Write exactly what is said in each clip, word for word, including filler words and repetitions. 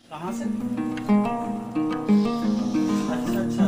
कहाँ से? अच्छा अच्छा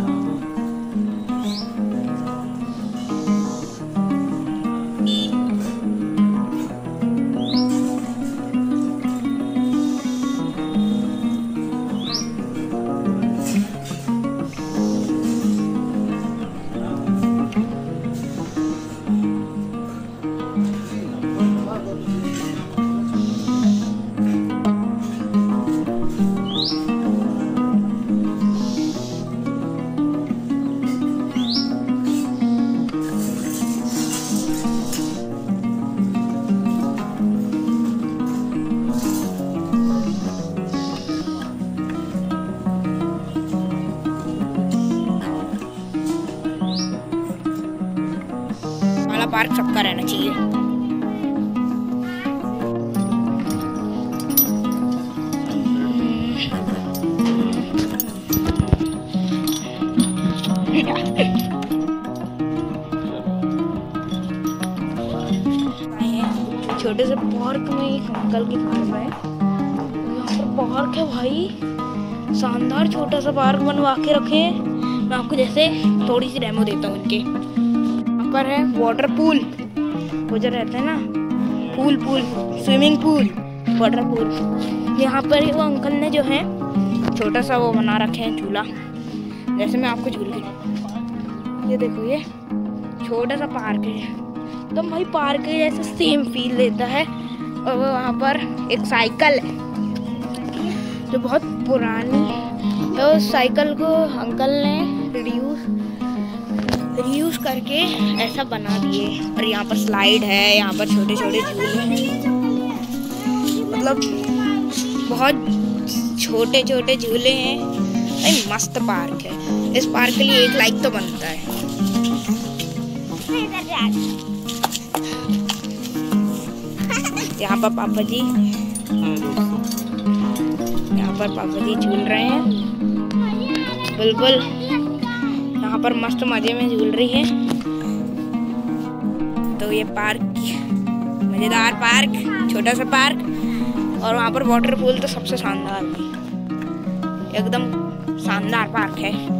वाला पार्क सबका रहना चाहिए। छोटे से पार्क में एक अंकल की फार्म है। यहाँ पर पार्क है भाई, शानदार छोटा सा पार्क बनवा के रखे हैं। मैं आपको जैसे थोड़ी सी डेमो देता हूँ इनके। यहाँ पर है वाटर पूल, वो जो रहता है ना, pool pool swimming pool, water pool. यहाँ पर वो अंकल ने जो है छोटा सा वो बना रखे हैं झूला, जैसे मैं आपको झूल रही। ये देखो, ये छोटा सा पार्क है, तो भाई पार्क के जैसा सेम फील देता है। और वहाँ पर एक साइकिल है जो बहुत पुरानी, तो उस साइकिल को अंकल ने रियूज रियूज करके ऐसा बना दिए। और यहाँ पर स्लाइड है, यहाँ पर छोटे छोटे झूले हैं, मतलब बहुत छोटे छोटे झूले हैं। भाई मस्त पार्क है। इस पार्क के लिए एक लाइक तो बनता है। यहाँ पर पापा जी यहाँ पर पापा जी झूल रहे हैं, बुलबुल यहाँ पर मस्त मजे में झूल रही है। तो ये पार्क, मजेदार पार्क, छोटा सा पार्क, और वहाँ पर वाटर पूल तो सबसे शानदार, एकदम शानदार पार्क है।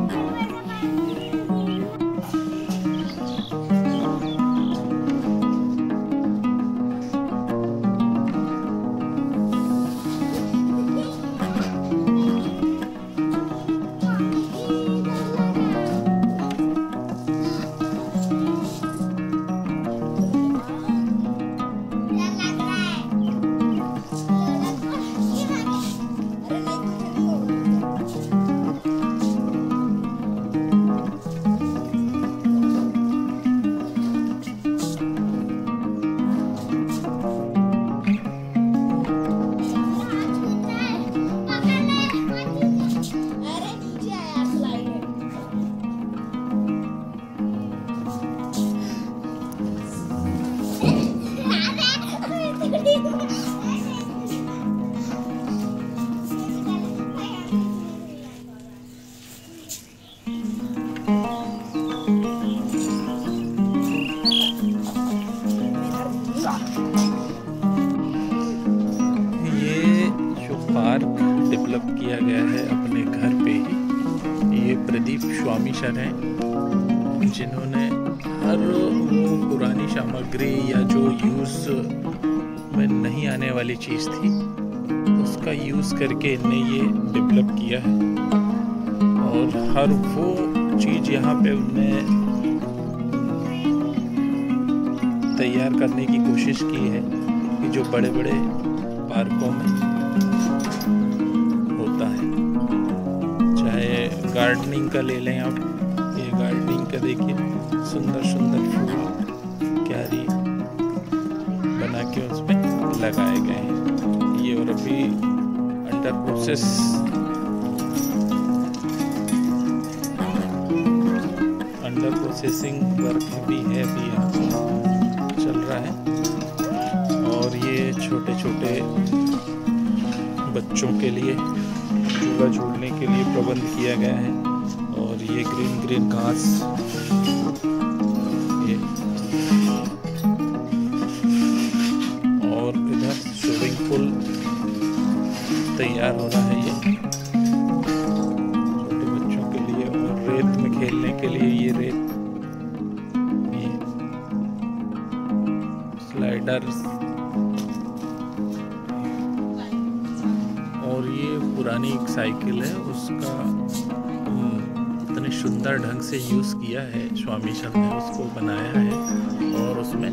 डेवलप किया गया है अपने घर पे ही। ये प्रदीप स्वामी सर हैं, जिन्होंने हर वो पुरानी सामग्री या जो यूज़ में नहीं आने वाली चीज़ थी उसका यूज़ करके इनने ये डेवलप किया है। और हर वो चीज़ यहाँ पे उनने तैयार करने की कोशिश की है कि जो बड़े बड़े पार्कों में होता है। चाहे गार्डनिंग का ले लें आप, ये गार्डनिंग का देखिए, सुंदर सुंदर फूल क्यारी बना के उसमें लगाए गए हैं। ये और अभी under process under processing work भी है, अभी यहाँ चल रहा है। और ये छोटे छोटे बच्चों के लिए झूला झूलने के लिए प्रबंध किया गया है। और ये ग्रीन ग्रीन घास, ये और इधर स्विमिंग पूल तैयार तैयार हो रहा है ये छोटे बच्चों के लिए, और रेत में खेलने के लिए ये रेत ये स्लाइडर्स। और ये पुरानी एक साइकिल है, उसका इतने सुंदर ढंग से यूज़ किया है स्वामी सर ने, उसको बनाया है और उसमें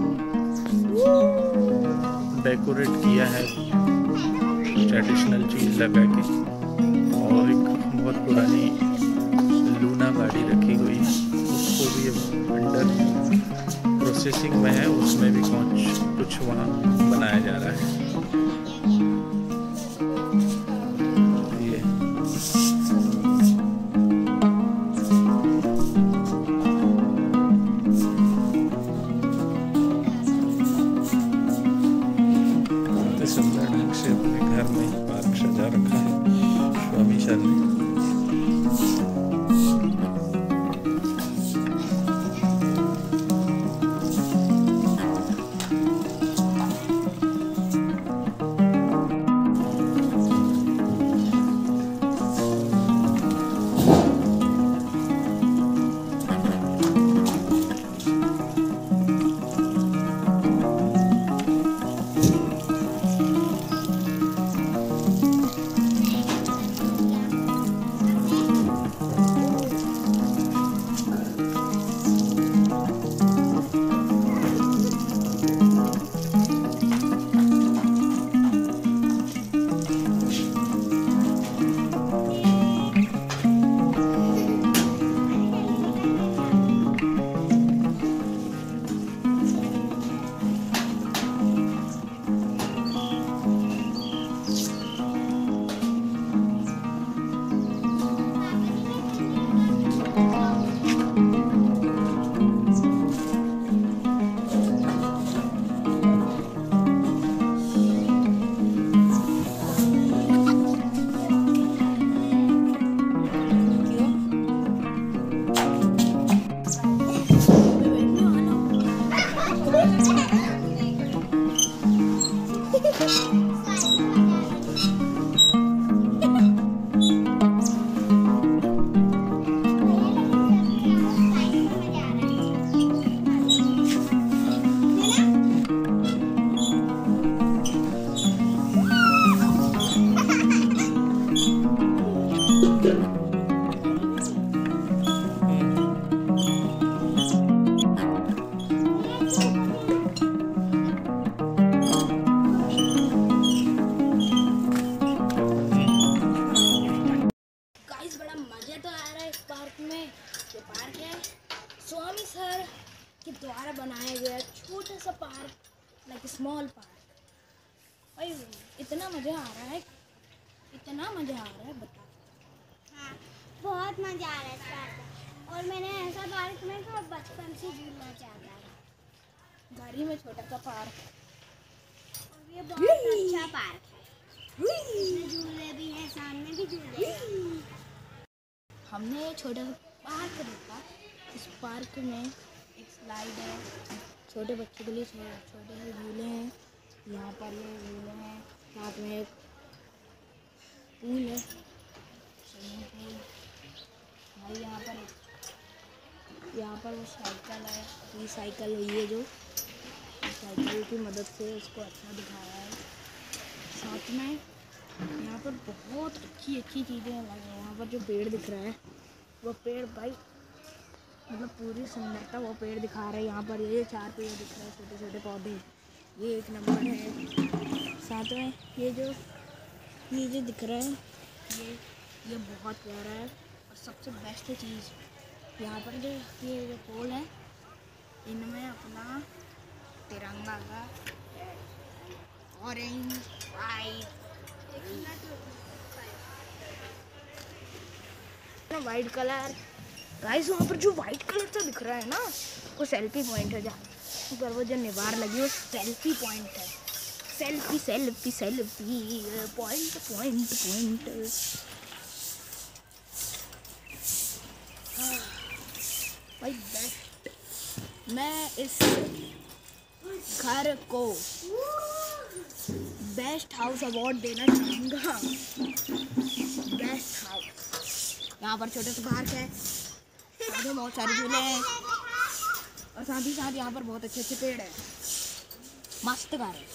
डेकोरेट किया है ट्रेडिशनल चीज़ लगा के। और एक बहुत पुरानी लूना गाड़ी रखी हुई है, उसको भी अब अंडर प्रोसेसिंग में है, उसमें भी कुछ कुछ वहाँ बनाया जा रहा है। सुंदर ढंग से अपने घर में ही पार्क सजा रखा है स्वामी सर ने। स्वामी सर के द्वारा बनाया गया छोटा सा पार्क, लाइक स्मॉल पार्क। भाई इतना मज़ा आ रहा है, इतना मज़ा आ रहा है बता। हाँ, बहुत मज़ा आ रहा है इस पार्क में। और मैंने ऐसा पार्क में तो बचपन से झूलना चाहता था। गाड़ी में छोटा सा पार्क, और ये बहुत अच्छा पार्क है। इसमें झूले भी हैं, सामने भी झूले हैं। हमने छोटा सा पार्क देखा। इस पार्क में एक स्लाइड है, छोटे बच्चों के लिए छोटे से झूले हैं। यहाँ पर ये झूले हैं, साथ में एक पूल है, स्विमिंग पूल। भाई यहाँ पर यहाँ पर वो साइकिल है, ये साइकिल है, ये जो साइकिल की मदद से उसको अच्छा दिखाया है। साथ में यहाँ पर बहुत अच्छी अच्छी चीज़ें लगी हैं। यहाँ पर जो पेड़ दिख रहा है वो पेड़ भाई मतलब पूरी सुंदरता वो पेड़ दिखा रहे हैं। यहाँ पर ये चार पेड़ दिख रहे हैं, छोटे छोटे पौधे, ये एक नंबर है। साथ में ये जो ये जो दिख रहा है ये ये बहुत प्यारा है। और सबसे बेस्ट चीज़ यहाँ पर जो ये जो पोल है, इनमें अपना तिरंगा का orange white white colour guys, वहाँ पर जो वाइट कलर सा दिख रहा है ना, वो सेल्फी पॉइंट है। जहाँ पर वो जो निवार लगी वो सेल्फी पॉइंट है। Selfie selfie selfie point point point. भाई बेस्ट। मैं इस घर को बेस्ट हाउस अवार्ड देना चाहूँगा। Best house. यहाँ पर छोटे से पार्क है, साथ में बहुत सारे झूले हैं और साथ ही साथ यहाँ पर बहुत अच्छे अच्छे पेड़ हैं। मस्त घर है।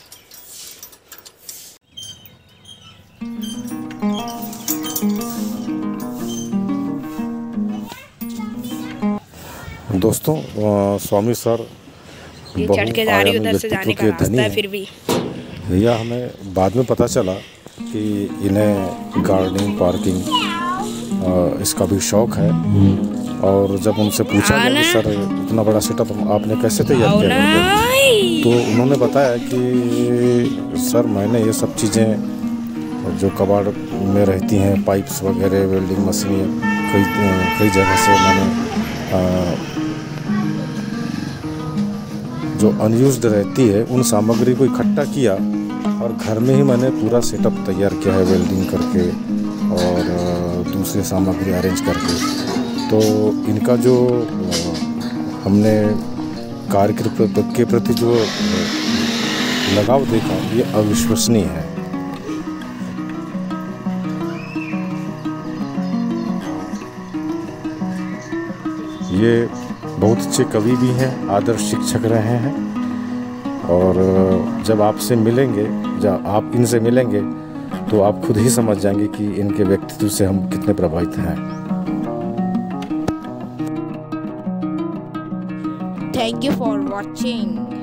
दोस्तों, स्वामी सर ये चढ़ के जा रही उधर से जाने का रास्ता है। फिर भी यह हमें बाद में पता चला कि इन्हें गार्डनिंग, पार्किंग इसका भी शौक है। और जब उनसे पूछा गया कि सर इतना बड़ा सेटअप आपने कैसे तैयार किया, तो उन्होंने बताया कि सर मैंने ये सब चीज़ें जो कबाड़ में रहती हैं, पाइप्स वगैरह, वेल्डिंग मशीन, कई कई जगह से मैंने आ, जो अनयूज्ड रहती है उन सामग्री को इकट्ठा किया और घर में ही मैंने पूरा सेटअप तैयार किया है, वेल्डिंग करके और दूसरी सामग्री अरेंज करके। तो इनका जो हमने कार्य के प्रति जो लगाव देखा, ये अविश्वसनीय है। ये बहुत अच्छे कवि भी हैं, आदर्श शिक्षक रहे हैं। और जब आपसे मिलेंगे, जब आप इनसे मिलेंगे तो आप खुद ही समझ जाएंगे कि इनके व्यक्तित्व से हम कितने प्रभावित हैं। Thank you for watching.